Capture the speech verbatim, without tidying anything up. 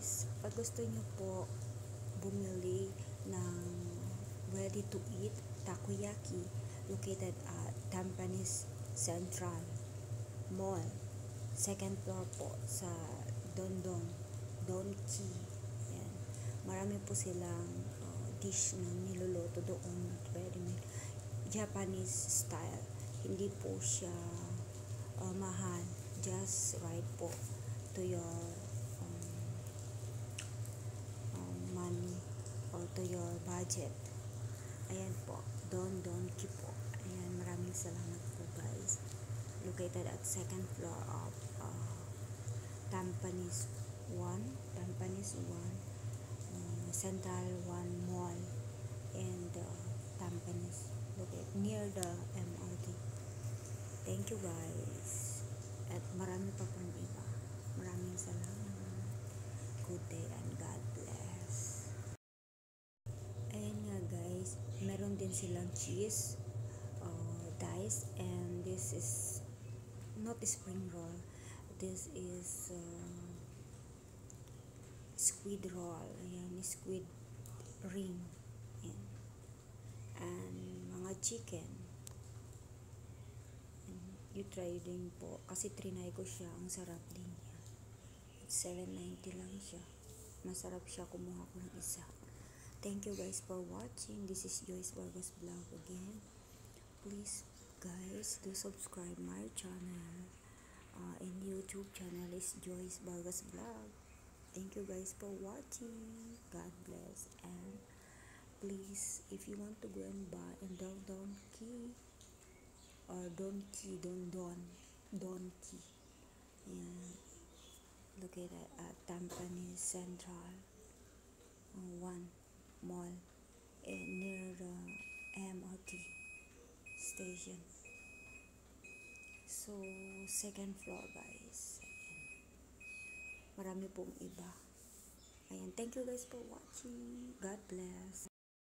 guys, pag gusto nyo po bumili ng ready to eat takoyaki located at Tampines Central Mall, second floor po sa Don Don Donki. Ayan. Marami po silang uh, dish na niluluto doon, very Japanese style. Hindi po siya uh, mahal, just right po to your um, um, money or to your budget. Ayan po, Don Donki po. Ayan, maraming salamat po guys. Located at second floor of uh, Tampines one, Tampines one, uh, Central one Mall, and uh, Tampines, located near the M R T. Thank you guys. At marami pa pang iba. Maraming salamat. Good day and God bless. Ayan nga guys, meron din silang cheese, uh, dice, and this is not spring roll. This is uh, squid roll. Ayan, squid ring. Ayan. And mga chicken. And you try din po. Kasi trinay ko siya. Ang sarap din niya. seven ninety lang siya. Masarap siya. Kumuha ko ng isa. Thank you guys for watching. This is Joyce Vargas Vlog again. Please guys, do subscribe my channel. Uh, and YouTube channel is Joyce Vargas Vlog. Thank you guys for watching. God bless. And please, if you want to go and buy and Don Donki or Donki Don Don Donki, yeah, located at Tampines Central uh, one Mall, eh, near the M R T station. So, second floor guys. Marami pong iba. Ayan, thank you guys for watching. God bless.